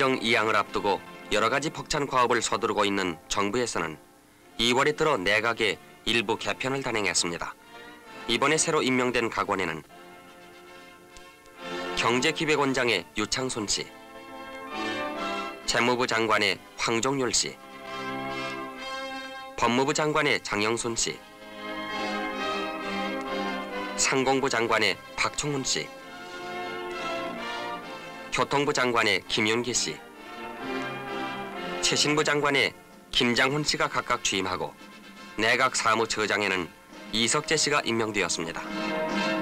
임정 2항을 앞두고 여러 가지 벅찬 과업을 서두르고 있는 정부에서는 2월에 들어 내각의 일부 개편을 단행했습니다. 이번에 새로 임명된 각원에는 경제기획원장의 유창손 씨, 재무부 장관의 황종률 씨, 법무부 장관의 장영순 씨, 상공부 장관의 박충훈 씨, 교통부 장관의 김윤기 씨, 최신부 장관의 김장훈 씨가 각각 취임하고 내각 사무처장에는 이석재 씨가 임명되었습니다.